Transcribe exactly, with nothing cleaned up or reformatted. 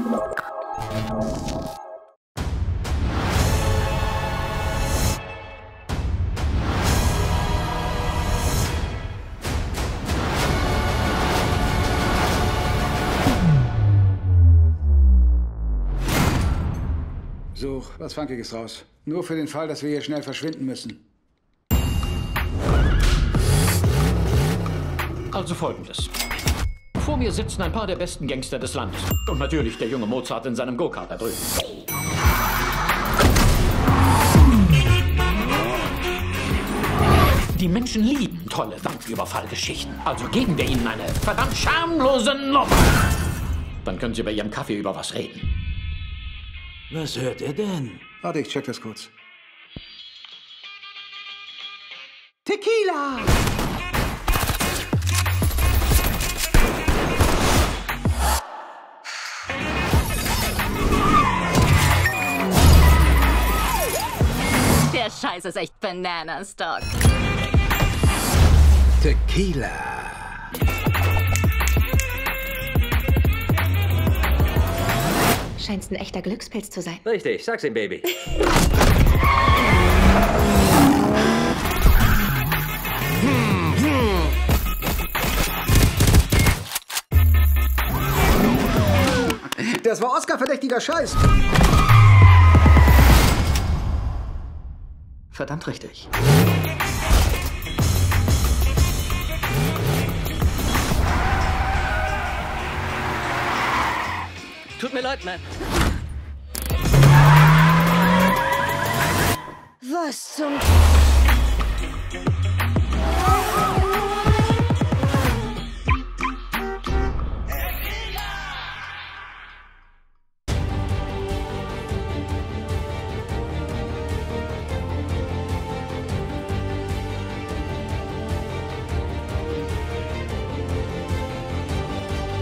Such was Funkiges raus. Nur für den Fall, dass wir hier schnell verschwinden müssen. Also Folgendes. Vor mir sitzen ein paar der besten Gangster des Landes. Und natürlich der junge Mozart in seinem Go-Kart da drüben. Die Menschen lieben tolle Banküberfallgeschichten. Also geben wir ihnen eine verdammt schamlose Nummer. Dann können sie bei ihrem Kaffee über was reden. Was hört er denn? Warte, ich check das kurz. Tequila! Der Scheiß ist echt Bananas, Dog. Tequila. Scheinst ein echter Glückspilz zu sein. Richtig, sag's ihm, Baby. Das war Oscar-verdächtiger Scheiß. Verdammt richtig. Tut mir leid, Mann. Was zum...